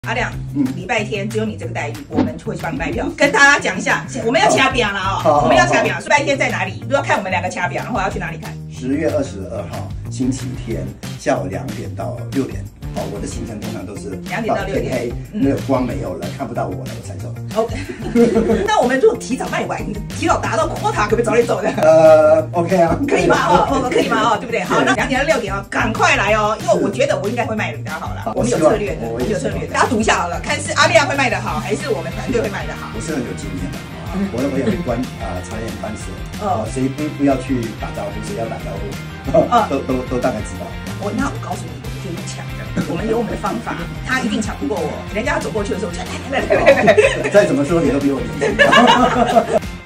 阿亮，礼拜天只有你这个待遇，我们会去帮你卖票。跟大家讲一下，我们要掐表了哦，我们要掐表。礼拜天在哪里？如果要看我们两个掐表的话，要去哪里看 ？10月22号星期天下午2点到6点。哦，我的行程通常都是 2点到6点， 没有光没有了，看不到我了，我才走。 OK， 那我们如果提早卖完，提早达到 quota， 可不可以早点走的 ？OK 啊， 可以吗？哦，可以吗？对不对？好，那2点到6点哦，赶快来哦，因为我觉得我应该会卖的比较好了。我们有策略的，我们有策略的，大家赌一下好了，看是阿亮会卖的好，还是我们团队会卖的好。 我是很有经验的。我也会察言观色，谁不要去打招呼，谁要打招呼，都大概知道。 那我告诉你，我们就用抢的，我们有我们的方法，他一定抢不过我。人家走过去的时候，来， 再怎么说你都比我年轻。